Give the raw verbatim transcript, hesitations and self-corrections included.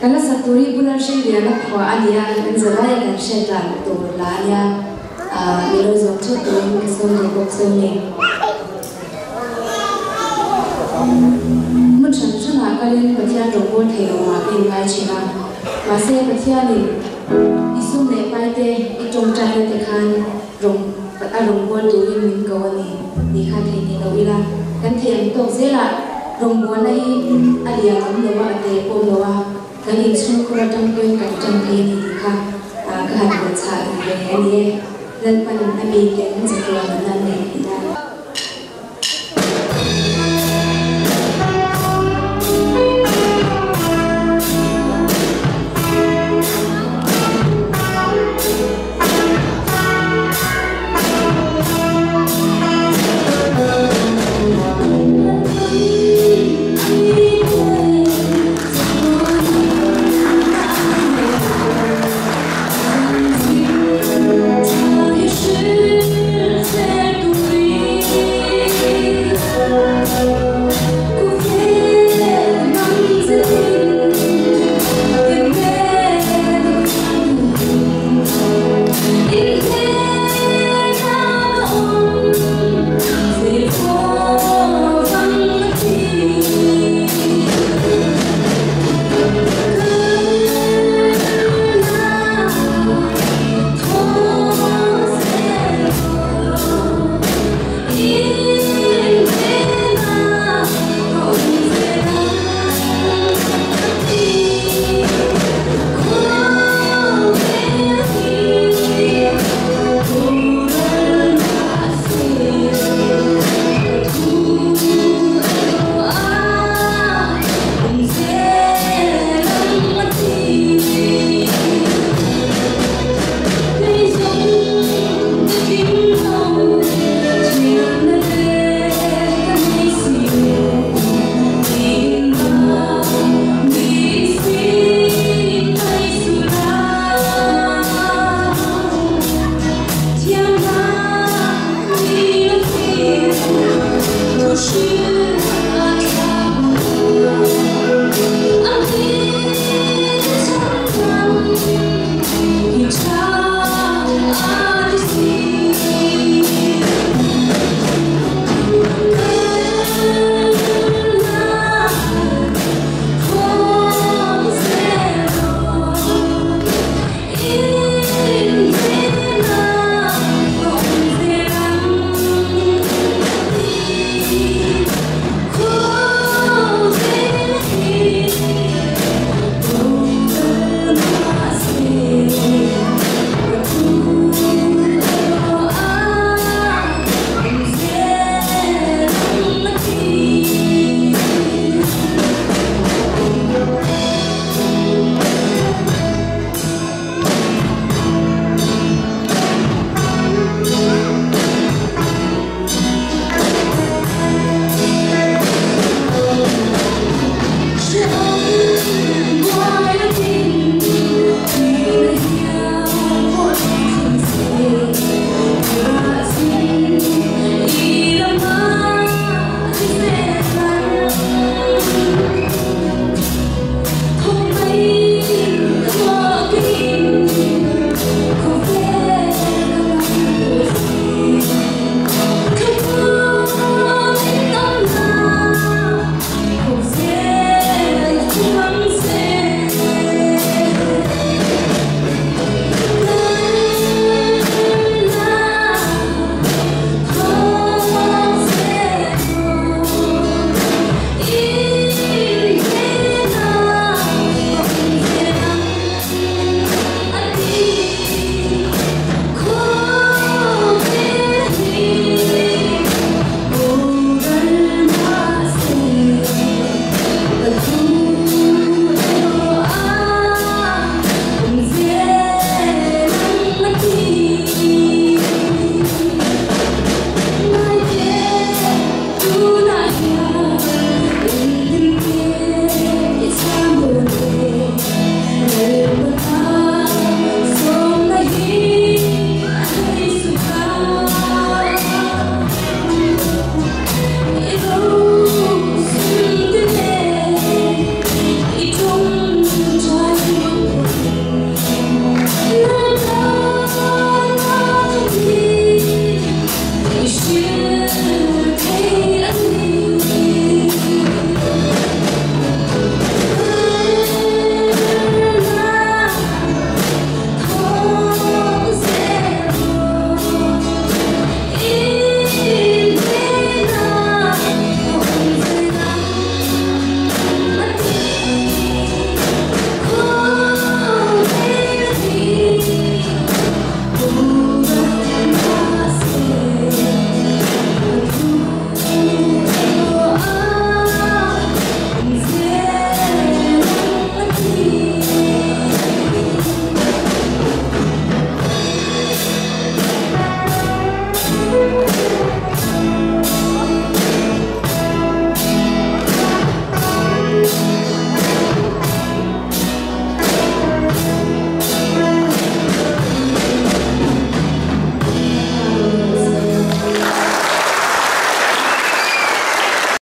Kalau saturi bulan sih dia nak kau alia kan zaman yang setan tu lah ya milo zon tu tu kesan tu kesan ni. Macam mana kalian bertian robot hewan ini macam masa bertian ni isu ni pada itu cara tekan rom robot tu ini kau ni ni kan ini lawila kan tiang tu sila robot ni alia kamu lawa ada pun lawa kan isu kurang tanggung kan tanggung ini kan kehadiran saat ini dan pada nabi yang sekolah mana ni